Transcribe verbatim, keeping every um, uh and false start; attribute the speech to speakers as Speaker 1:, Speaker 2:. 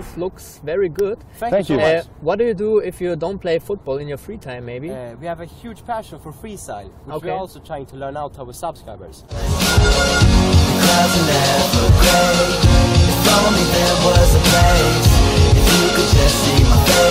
Speaker 1: this looks very good.
Speaker 2: Thank,
Speaker 3: Thank
Speaker 2: you
Speaker 3: you.
Speaker 2: so
Speaker 1: Uh,
Speaker 2: much.
Speaker 1: what do you do if you don't play football in your free time, maybe?
Speaker 2: Uh, we have a huge passion for freestyle, which
Speaker 1: Okay.
Speaker 2: we're also trying to learn out to our subscribers.
Speaker 4: Clouds are never gray. If only there was a place, if you could just see my face.